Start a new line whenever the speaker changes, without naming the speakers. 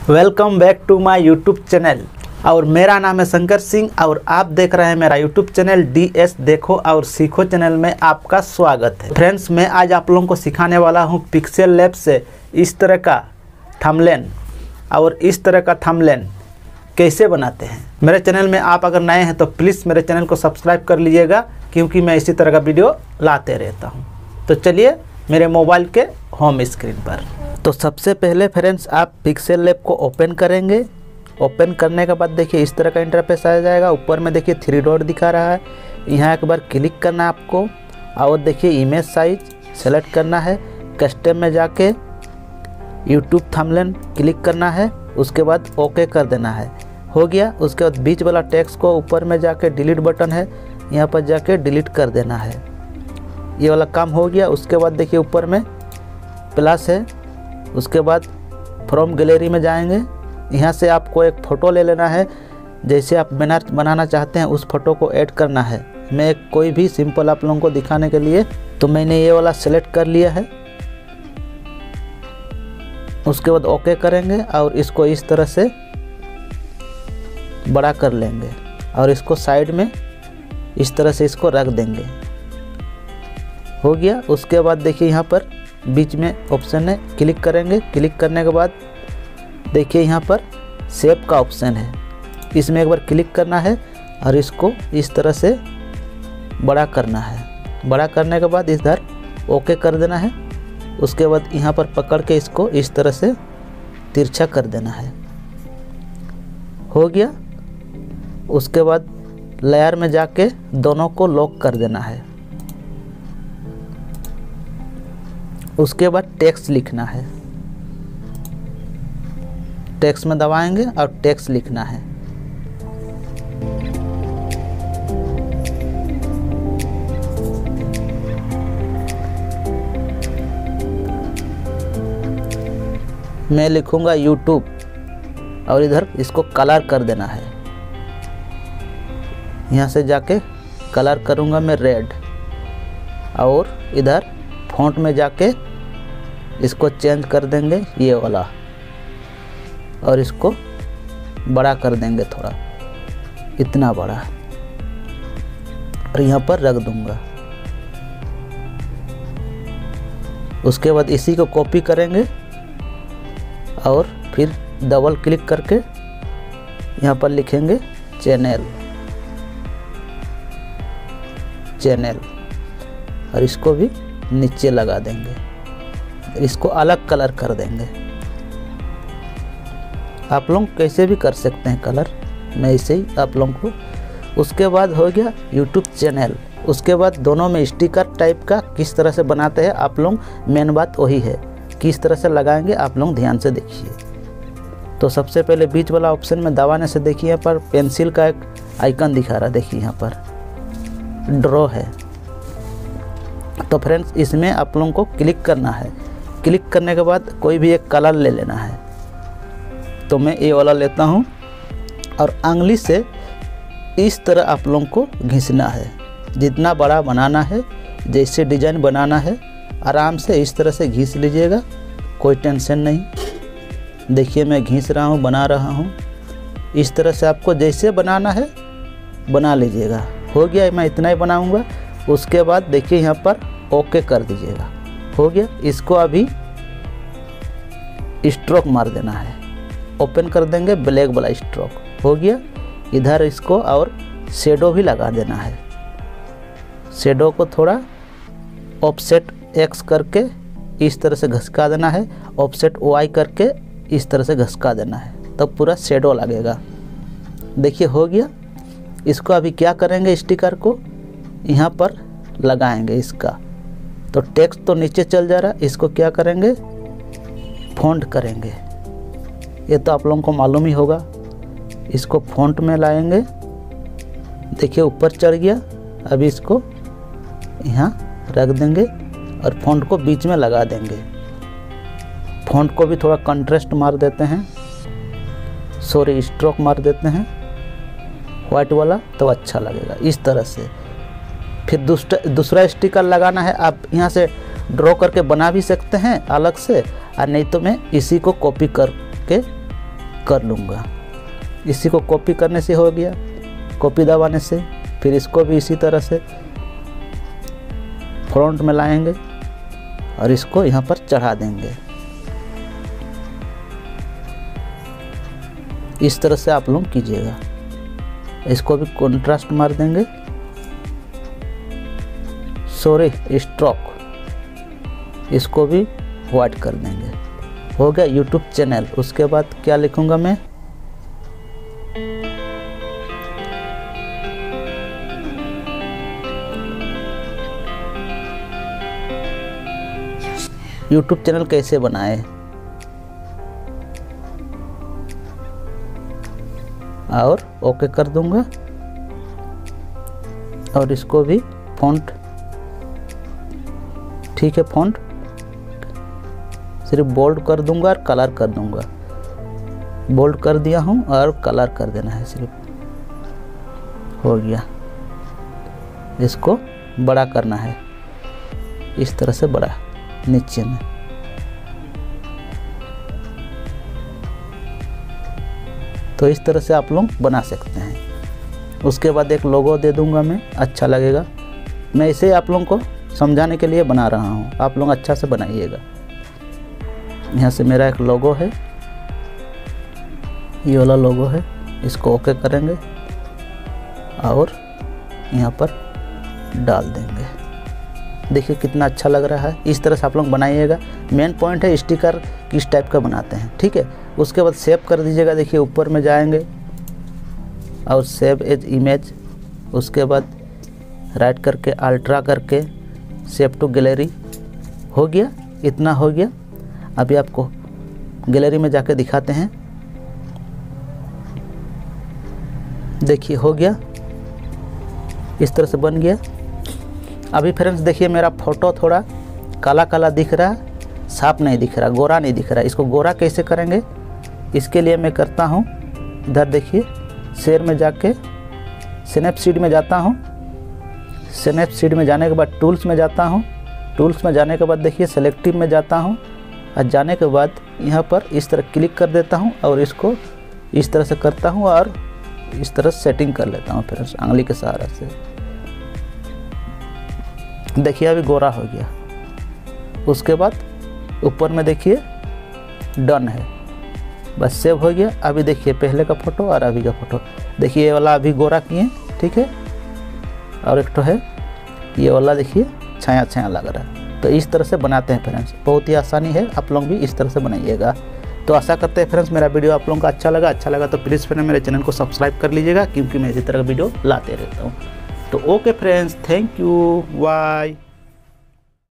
Welcome back to my YouTube channel और मेरा नाम है शंकर सिंह और आप देख रहे हैं मेरा यूट्यूब चैनल DS देखो और सीखो चैनल में आपका स्वागत है। फ्रेंड्स, मैं आज आप लोगों को सिखाने वाला हूं पिक्सेल लैब से इस तरह का थंबनेल और इस तरह का थंबनेल कैसे बनाते हैं। मेरे चैनल में आप अगर नए हैं तो प्लीज़ मेरे चैनल को सब्सक्राइब कर लीजिएगा क्योंकि मैं इसी तरह का वीडियो लाते रहता हूँ। तो चलिए मेरे मोबाइल के होम स्क्रीन पर। तो सबसे पहले फ्रेंड्स आप पिक्सेल लैब को ओपन करेंगे। ओपन करने के बाद देखिए इस तरह का इंटरफेस आ जाएगा। ऊपर में देखिए 3 डॉट दिखा रहा है, यहाँ एक बार क्लिक करना है आपको और देखिए इमेज साइज सेलेक्ट करना है। कस्टम में जाके यूट्यूब थंबनेल क्लिक करना है, उसके बाद ओके कर देना है। हो गया। उसके बाद बीच वाला टेक्स्ट को ऊपर में जाके डिलीट बटन है, यहाँ पर जाके डिलीट कर देना है। ये वाला काम हो गया। उसके बाद देखिए ऊपर में प्लस है, उसके बाद फ्रॉम गैलरी में जाएंगे। यहाँ से आपको एक फ़ोटो ले लेना है, जैसे आप बैनर बनाना चाहते हैं उस फोटो को ऐड करना है। मैं कोई भी सिंपल आप लोगों को दिखाने के लिए तो मैंने ये वाला सेलेक्ट कर लिया है। उसके बाद ओके करेंगे और इसको इस तरह से बड़ा कर लेंगे और इसको साइड में इस तरह से इसको रख देंगे। हो गया। उसके बाद देखिए यहाँ पर बीच में ऑप्शन है, क्लिक करेंगे। क्लिक करने के बाद देखिए यहाँ पर सेव का ऑप्शन है, इसमें एक बार क्लिक करना है और इसको इस तरह से बड़ा करना है। बड़ा करने के बाद इधर ओके कर देना है। उसके बाद यहाँ पर पकड़ के इसको इस तरह से तिरछा कर देना है। हो गया। उसके बाद लेयर में जाके दोनों को लॉक कर देना है। उसके बाद टेक्स्ट लिखना है। टेक्स्ट में दबाएंगे और टेक्स्ट लिखना है। मैं लिखूंगा यूट्यूब और इधर इसको कलर कर देना है। यहाँ से जाके कलर करूंगा मैं रेड और इधर फॉन्ट में जाके इसको चेंज कर देंगे ये वाला और इसको बड़ा कर देंगे थोड़ा, इतना बड़ा, और यहाँ पर रख दूंगा। उसके बाद इसी को कॉपी करेंगे और फिर डबल क्लिक करके यहाँ पर लिखेंगे चैनल और इसको भी नीचे लगा देंगे। इसको अलग कलर कर देंगे। आप लोग कैसे भी कर सकते हैं कलर, मैं इसे ही आप लोगों को। उसके बाद हो गया यूट्यूब चैनल। उसके बाद दोनों में स्टिकर टाइप का किस तरह से बनाते हैं आप लोग, मेन बात वही है, किस तरह से लगाएंगे आप लोग ध्यान से देखिए। तो सबसे पहले बीच वाला ऑप्शन में दबाने से देखिए यहाँ पर पेंसिल का एक आइकन दिखा रहा है, देखिए यहाँ पर ड्रॉ है। तो फ्रेंड्स इसमें आप लोगों को क्लिक करना है। क्लिक करने के बाद कोई भी एक कलर ले लेना है। तो मैं ये वाला लेता हूँ और अंगुली से इस तरह आप लोगों को घिसना है। जितना बड़ा बनाना है, जैसे डिज़ाइन बनाना है, आराम से इस तरह से घिस लीजिएगा, कोई टेंशन नहीं। देखिए मैं घिस रहा हूँ, बना रहा हूँ। इस तरह से आपको जैसे बनाना है बना लीजिएगा। हो गया, मैं इतना ही बनाऊँगा। उसके बाद देखिए यहाँ पर ओके कर दीजिएगा। हो गया। इसको अभी स्ट्रोक मार देना है, ओपन कर देंगे ब्लैक वाला स्ट्रोक। हो गया। इधर इसको और शेडो भी लगा देना है। शेडो को थोड़ा ऑफसेट X करके इस तरह से घसका देना है, ऑफसेट Y करके इस तरह से घसका देना है, तब तो पूरा शेडो लगेगा। देखिए हो गया। इसको अभी क्या करेंगे, स्टिकर को यहाँ पर लगाएंगे इसका। तो टेक्स्ट तो नीचे चल जा रहा है, इसको क्या करेंगे, फॉन्ट करेंगे। ये तो आप लोगों को मालूम ही होगा। इसको फॉन्ट में लाएंगे। देखिए ऊपर चढ़ गया। अभी इसको यहाँ रख देंगे और फॉन्ट को बीच में लगा देंगे। फॉन्ट को भी थोड़ा कंट्रास्ट मार देते हैं, सॉरी स्ट्रोक मार देते हैं वाइट वाला, तो अच्छा लगेगा इस तरह से। फिर दूसरा स्टिकर लगाना है। आप यहाँ से ड्रॉ करके बना भी सकते हैं अलग से, और नहीं तो मैं इसी को कॉपी करके कर लूँगा। इसी को कॉपी करने से हो गया, कॉपी दबाने से। फिर इसको भी इसी तरह से फ्रंट में लाएंगे और इसको यहाँ पर चढ़ा देंगे। इस तरह से आप लोग कीजिएगा। इसको भी कंट्रास्ट मार देंगे, सॉरी स्ट्रोक, इसको भी वाइट कर देंगे। हो गया यूट्यूब चैनल। उसके बाद क्या लिखूंगा मैं, यूट्यूब चैनल कैसे बनाए, और ओके कर दूंगा। और इसको भी फॉन्ट, ठीक है, फॉन्ट सिर्फ बोल्ड कर दूंगा और कलर कर दूंगा। बोल्ड कर दिया हूँ और कलर कर देना है सिर्फ, हो गया। इसको बड़ा करना है, इस तरह से बड़ा नीचे में। तो इस तरह से आप लोग बना सकते हैं। उसके बाद एक लोगो दे दूंगा मैं, अच्छा लगेगा। मैं इसे आप लोगों को समझाने के लिए बना रहा हूँ, आप लोग अच्छा से बनाइएगा। यहाँ से मेरा एक लोगो है, ये वाला लोगो है, इसको ओके करेंगे और यहाँ पर डाल देंगे। देखिए कितना अच्छा लग रहा है। इस तरह से आप लोग बनाइएगा। मेन पॉइंट है स्टिकर किस टाइप का बनाते हैं, ठीक है। उसके बाद सेव कर दीजिएगा। देखिए ऊपर में जाएंगे और सेव एज इमेज, उसके बाद राइट करके अल्ट्रा करके सेव टू गैलरी। हो गया, इतना हो गया। अभी आपको गैलरी में जाके दिखाते हैं। देखिए हो गया, इस तरह से बन गया। अभी फ्रेंड्स देखिए मेरा फ़ोटो थोड़ा काला काला दिख रहा है, साफ नहीं दिख रहा, गोरा नहीं दिख रहा। इसको गोरा कैसे करेंगे, इसके लिए मैं करता हूँ, इधर देखिए शेयर में जाके स्नैपसीड में जाता हूँ। स्नैपसीड में जाने के बाद टूल्स में जाता हूँ। टूल्स में जाने के बाद देखिए सेलेक्टिव में जाता हूँ और जाने के बाद यहाँ पर इस तरह क्लिक कर देता हूँ और इसको इस तरह से करता हूँ और इस तरह सेटिंग कर लेता हूँ फ्रेंड्स आंगली के सहारा से। देखिए अभी गोरा हो गया। उसके बाद ऊपर में देखिए डन है, बस सेव हो गया। अभी देखिए पहले का फ़ोटो और अभी का फ़ोटो, देखिए ये वाला अभी गोरा किए, ठीक है। और एक तो है ये वाला, देखिए छाया छाया लग रहा है। तो इस तरह से बनाते हैं फ्रेंड्स, बहुत ही आसानी है, आप लोग भी इस तरह से बनाइएगा। तो आशा करते हैं फ्रेंड्स मेरा वीडियो आप लोगों को अच्छा लगा तो प्लीज़ फ्रेंड मेरे चैनल को सब्सक्राइब कर लीजिएगा, क्योंकि मैं इसी तरह का वीडियो लाते रहता हूँ। तो okay friends, thank you, bye.